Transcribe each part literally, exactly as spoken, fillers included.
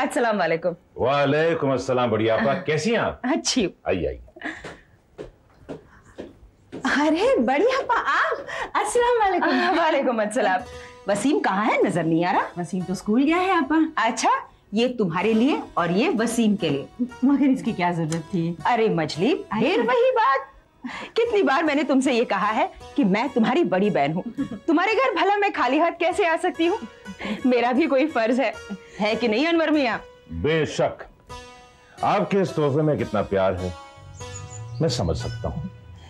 अस्सलाम वालेकुम। वालेकुम अस्सलाम। बढ़िया आपा, कैसी हैं आप? अच्छी। आइए आइए। अरे बढ़िया आपा आप। अस्सलाम वालेकुम। वालेकुम अस्सलाम। वसीम कहाँ है, नजर नहीं आ रहा? वसीम तो स्कूल गया है आपा। अच्छा, ये तुम्हारे लिए और ये वसीम के लिए। मगर इसकी क्या जरूरत थी? अरे मजली, फिर वही बात। कितनी बार मैंने तुमसे ये कहा है कि मैं तुम्हारी बड़ी बहन हूँ, तुम्हारे घर भला मैं खाली हाथ कैसे आ सकती हूँ? मेरा भी कोई फर्ज है, है कि नहीं अनवर मियाँ? बेशक, आपके इस तोहफे में कितना प्यार है मैं समझ सकता हूँ।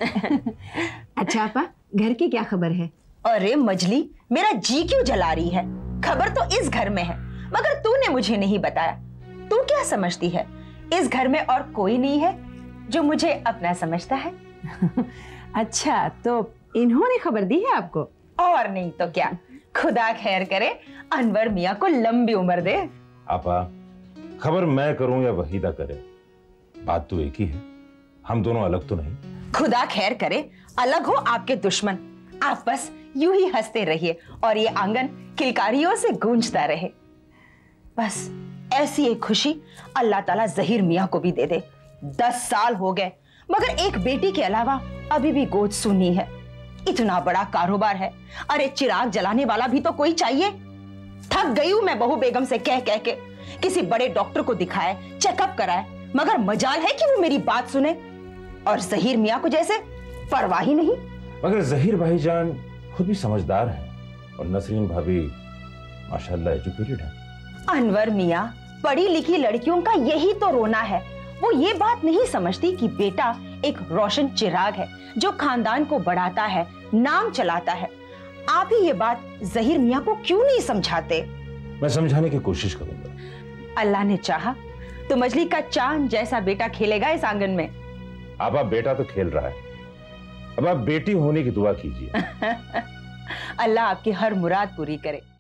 अच्छा आपा, घर की क्या खबर है? अरे मजली, मेरा जी क्यों जला रही है? खबर तो इस घर में है, मगर तूने मुझे नहीं बताया। तू क्या समझती है, इस घर में और कोई नहीं है जो मुझे अपना समझता है? अच्छा, तो इन्होंने खबर दी है आपको? और नहीं तो क्या। खुदा खैर करे, अनवर मियाँ को लंबी उम्र दे। आपा, खबर मैं करूं या वहीदा करे, बात तो एक ही है, हम दोनों अलग तो नहीं। खुदा खैर करे, अलग हो आपके दुश्मन, आप बस यूं ही हंसते रहिए और ये आंगन किलकारियों से गूंजता रहे। बस ऐसी एक खुशी अल्लाह ताला ज़हीर मियाँ को भी दे दे। दस साल हो गए, मगर एक बेटी के अलावा अभी भी गोद सुनी है। इतना बड़ा कारोबार है, अरे चिराग जलाने वाला भी तो कोई चाहिए। थक गई हूं मैं बहू बेगम से कह कह के। किसी बड़े डॉक्टर को दिखाए, चेकअप कराए, मगर मजाल है कि वो मेरी बात सुने। और ज़हीर मियाँ को जैसे परवाह ही नहीं। मगर ज़हीर भाईजान खुद भी समझदार है और नसरीन भाभी माशाल्लाह एजुकेटेड है। अनवर मियाँ, पढ़ी लिखी लड़कियों का यही तो रोना है। वो ये बात नहीं समझती कि बेटा एक रोशन चिराग है जो खानदान को बढ़ाता है, नाम चलाता है। आप ही ये बात ज़हीर मियाँ को क्यों नहीं समझाते? मैं समझाने की कोशिश करूंगा। अल्लाह ने चाहा तो मजली का चांद जैसा बेटा खेलेगा इस आंगन में। अब आप बेटा तो खेल रहा है, अब आप बेटी होने की दुआ कीजिए। अल्लाह आपकी हर मुराद पूरी करे।